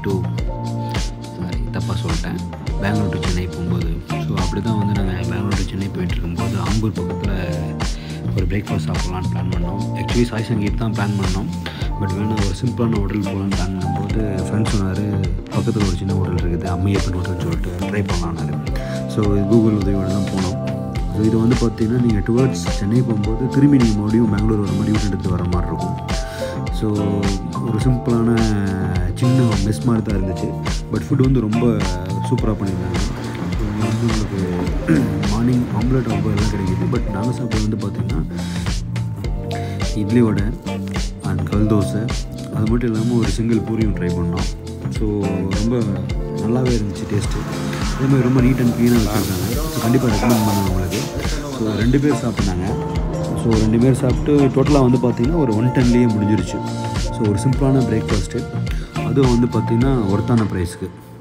To sorry தப்பாக சொல்லிட்டேன், Bangalore to Chennai போகும்போது. ஸோ அப்படி தான் வந்து நாங்கள் பெங்களூர் டு சென்னை போயிட்டுருக்கும்போது ஆம்பூர் பக்கத்தில் ஒரு பிரேக்ஃபாஸ்ட் சாப்பிட்லான்னு பிளான் பண்ணோம். ஆக்சுவலி சாய் சங்கீத் தான் பிளான் பண்ணோம். பட் வேணால் ஒரு சிம்பிளான ஹோட்டல் போகலான்னு பிளான் பண்ணும்போது ஃப்ரெண்ட்ஸ் சொன்னார், பக்கத்தில் ஒரு சின்ன ஹோட்டல் இருக்குது அம்மையப்பன் ஹோட்டல்னு சொல்லிட்டு ட்ரை பண்ணலான்னாரு. ஸோ கூகுள் உதவியோடு தான் போனோம். ஸோ இது வந்து பார்த்திங்கன்னா நீங்கள் டுவர்ட்ஸ் சென்னை போகும்போது திரும்பி நீங்கள் மறுபடியும் பெங்களூர் வர மாதிரி யூட் எடுத்து வர மாதிரி இருக்கும். ஸோ ஒரு சிம்பிளான சின்ன மெஸ் மாதிரி தான் இருந்துச்சு. பட் ஃபுட் வந்து ரொம்ப சூப்பராக பண்ணியிருந்தாங்க. ஸோ இங்கே வந்து உங்களுக்கு மார்னிங் ஆம்லேட் ரொம்ப எல்லாம் கிடைக்கிது. பட் நாங்கள் சாப்பிட்றது வந்து பார்த்திங்கன்னா இட்லி வடை அண்ட் கல் தோசை, அது மட்டும் இல்லாமல் ஒரு சிங்கிள் பூரியும் ட்ரை பண்ணோம். ஸோ ரொம்ப நல்லாவே இருந்துச்சு டேஸ்ட்டு. அதே மாதிரி ரொம்ப நீட் அண்ட் க்ளீனாக வச்சுருக்காங்க. ஸோ கண்டிப்பாக ரெக்கமெண்ட் பண்ணுவேன் உங்களுக்கு. ஸோ 2 பேர் சாப்பிட்னாங்க. ஸோ 2 பேர் சாப்பிட்டு டோட்டலாக வந்து பார்த்திங்கன்னா ஒரு 110லேயே முடிஞ்சிருச்சு. ஸோ ஒரு சிம்பிளான பிரேக்ஃபாஸ்ட்டு, அதுவும் வந்து பார்த்திங்கன்னா ஒர்த்தான ப்ரைஸ்க்கு.